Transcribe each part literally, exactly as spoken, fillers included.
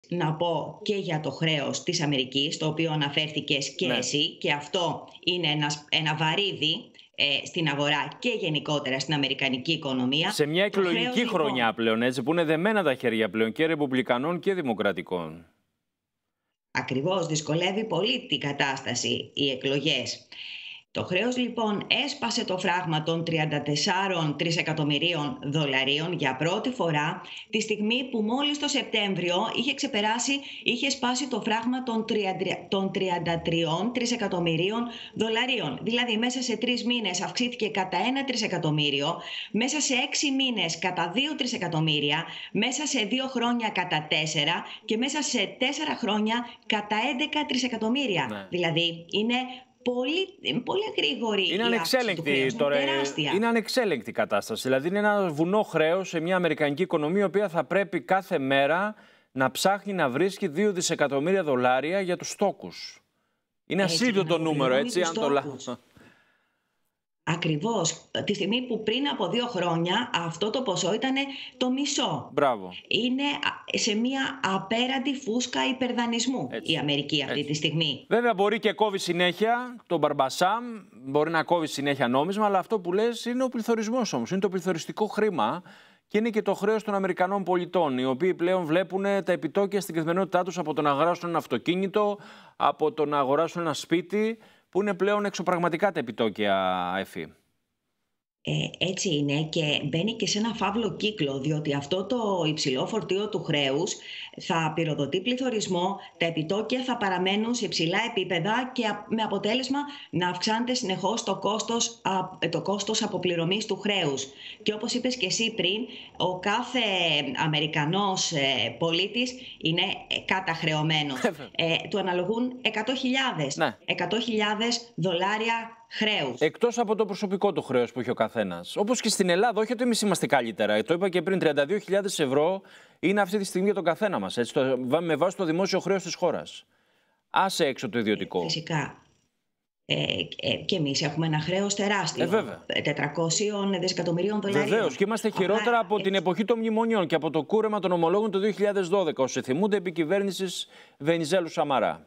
Να πω και για το χρέος της Αμερικής, το οποίο αναφέρθηκες και Ναι. εσύ, και αυτό είναι ένας, ένα βαρύδι ε, στην αγορά και γενικότερα στην αμερικανική οικονομία. Σε μια Το εκλογική χρέος, λοιπόν, χρονιά πλέον, έτσι, που είναι δεμένα τα χέρια πλέον και ρεπουμπλικανών και δημοκρατικών. ακριβώς, δυσκολεύει πολύ την κατάσταση οι εκλογές. Το χρέος λοιπόν έσπασε το φράγμα των τριάντα τεσσάρων τρισεκατομμυρίων δολαρίων για πρώτη φορά, τη στιγμή που μόλις το Σεπτέμβριο είχε ξεπεράσει, είχε σπάσει το φράγμα των τριάντα τριών τρισεκατομμυρίων δολαρίων. Δηλαδή μέσα σε τρεις μήνες αυξήθηκε κατά ένα τρισεκατομμύριο, μέσα σε έξι μήνες κατά δύο τρισεκατομμύρια, μέσα σε δύο χρόνια κατά τέσσερα και μέσα σε τέσσερα χρόνια κατά έντεκα τρισεκατομμύρια. Ναι. Δηλαδή είναι Πολύ, πολύ γρήγορη. Είναι ανεξέλεγκτη τώρα. Είναι, είναι ανεξέλεγκτη η κατάσταση. Δηλαδή, είναι ένα βουνό χρέος σε μια αμερικανική οικονομία, η οποία θα πρέπει κάθε μέρα να ψάχνει να βρίσκει δύο δισεκατομμύρια δολάρια για τους στόκους. Είναι ασίδωτο το νούμερο, έτσι, αν το λάθος. Ακριβώς. Τη στιγμή που πριν από δύο χρόνια αυτό το ποσό ήταν το μισό. Μπράβο. Είναι σε μια απέραντη φούσκα υπερδανισμού, έτσι, η Αμερική αυτή, έτσι, τη στιγμή. Βέβαια μπορεί και κόβει συνέχεια τον Μπαρμπασάμ, μπορεί να κόβει συνέχεια νόμισμα, αλλά αυτό που λες είναι ο πληθωρισμός όμως. Είναι το πληθωριστικό χρήμα και είναι και το χρέος των Αμερικανών πολιτών, οι οποίοι πλέον βλέπουν τα επιτόκια στην καθημερινότητά τους από το να αγοράσουν ένα αυτοκίνητο, από το να αγοράσουν ένα σπίτι, που είναι πλέον εξωπραγματικά τα επιτόκια, Εφη. Ε, έτσι είναι, και μπαίνει και σε ένα φαύλο κύκλο, διότι αυτό το υψηλό φορτίο του χρέους θα πυροδοτεί πληθωρισμό, τα επιτόκια θα παραμένουν σε υψηλά επίπεδα και με αποτέλεσμα να αυξάνεται συνεχώς το κόστος, το κόστος αποπληρωμής του χρέους. Και όπως είπες και εσύ πριν, ο κάθε Αμερικανός πολίτης είναι καταχρεωμένος. ε, του αναλογούν εκατό χιλιάδες, ναι. εκατό χιλιάδες δολάρια χρέους. Εκτός από το προσωπικό του χρέος που έχει ο καθένας. Όπως και στην Ελλάδα, όχι ότι εμείς είμαστε καλύτερα. Το είπα και πριν, τριάντα δύο χιλιάδες ευρώ είναι αυτή τη στιγμή για τον καθένα μας. Έτσι, το, με βάση το δημόσιο χρέος της χώρας. Άσε έξω το ιδιωτικό. Ε, φυσικά. Ε, ε, και εμείς έχουμε ένα χρέος τεράστιο. Ε, βέβαια. τετρακόσια δισεκατομμυρίων δολαρίων. Βεβαίως. Και είμαστε χειρότερα Απλά, από έτσι. την εποχή των μνημονιών και από το κούρεμα των ομολόγων το δύο χιλιάδες δώδεκα. Όσοι θυμούνται επί κυβέρνησης Βενιζέλου Σαμαρά.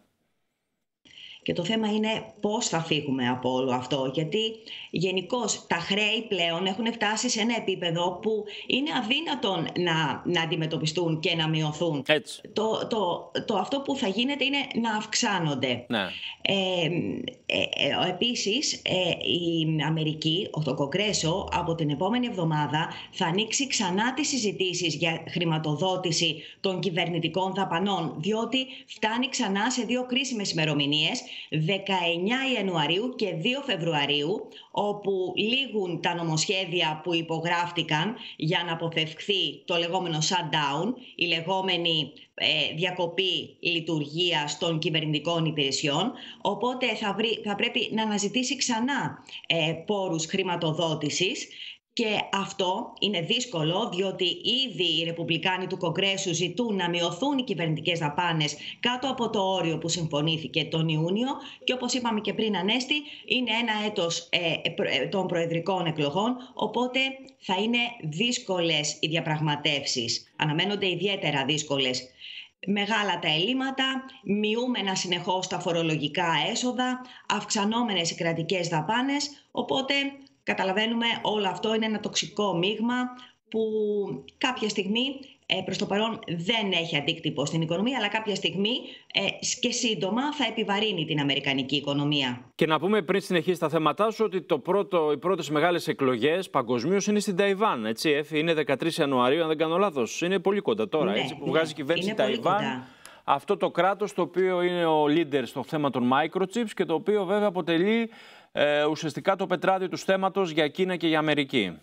Και το θέμα είναι πώς θα φύγουμε από όλο αυτό, γιατί γενικώς τα χρέη πλέον έχουν φτάσει σε ένα επίπεδο που είναι αδύνατον να, να αντιμετωπιστούν και να μειωθούν. Έτσι. Το, το, το αυτό που θα γίνεται είναι να αυξάνονται. Ναι. Ε, ε, ε, επίσης, ε, η Αμερική, το Κογκρέσο, από την επόμενη εβδομάδα θα ανοίξει ξανά τις συζητήσεις για χρηματοδότηση των κυβερνητικών δαπανών, διότι φτάνει ξανά σε δύο κρίσιμες ημερομηνίες, δεκαεννιά Ιανουαρίου και δύο Φεβρουαρίου, όπου λήγουν τα νομοσχέδια που υπογράφτηκαν για να αποφευχθεί το λεγόμενο shutdown, η λεγόμενη ε, διακοπή λειτουργίας των κυβερνητικών υπηρεσιών. Οπότε θα, βρει, θα πρέπει να αναζητήσει ξανά ε, πόρους χρηματοδότησης. Και αυτό είναι δύσκολο, διότι ήδη οι Ρεπουμπλικάνοι του Κογκρέσου ζητούν να μειωθούν οι κυβερνητικές δαπάνες κάτω από το όριο που συμφωνήθηκε τον Ιούνιο. Και όπως είπαμε και πριν, Ανέστη, είναι ένα έτος ε, των προεδρικών εκλογών, οπότε θα είναι δύσκολες οι διαπραγματεύσεις. Αναμένονται ιδιαίτερα δύσκολες. Μεγάλα τα ελλείμματα, μειούμενα συνεχώς τα φορολογικά έσοδα, αυξανόμενες οι κρατικές δαπάνες, οπότε καταλαβαίνουμε όλο αυτό είναι ένα τοξικό μείγμα που κάποια στιγμή ε, προς το παρόν δεν έχει αντίκτυπο στην οικονομία, αλλά κάποια στιγμή ε, και σύντομα θα επιβαρύνει την αμερικανική οικονομία. Και να πούμε πριν συνεχίσει τα θέματά σου ότι το πρώτο, οι πρώτες μεγάλες εκλογές παγκοσμίως είναι στην Ταϊβάν. Έτσι, Εφη, είναι δεκατρείς Ιανουαρίου, αν δεν κάνω λάθος. Είναι πολύ κοντά τώρα, ναι, έτσι, που ναι, βγάζει η κυβέρνηση Ταϊβάν. Αυτό το κράτος το οποίο είναι ο leader στο θέμα των microchips και το οποίο βέβαια αποτελεί ε, ουσιαστικά το πετράδιο του θέματος για Κίνα και για Αμερική.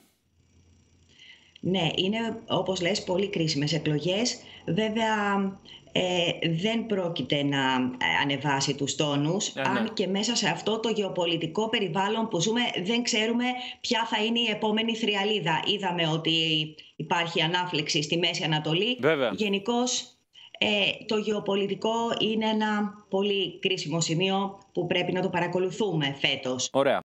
Ναι, είναι όπως λες πολύ κρίσιμες εκλογές. Βέβαια ε, δεν πρόκειται να ανεβάσει τους τόνους, ε, ναι. αν και μέσα σε αυτό το γεωπολιτικό περιβάλλον που ζούμε δεν ξέρουμε ποια θα είναι η επόμενη θριαλίδα. Είδαμε ότι υπάρχει ανάφλεξη στη Μέση Ανατολή. Γενικώς ε, το γεωπολιτικό είναι ένα πολύ κρίσιμο σημείο που πρέπει να το παρακολουθούμε φέτος. Ωραία.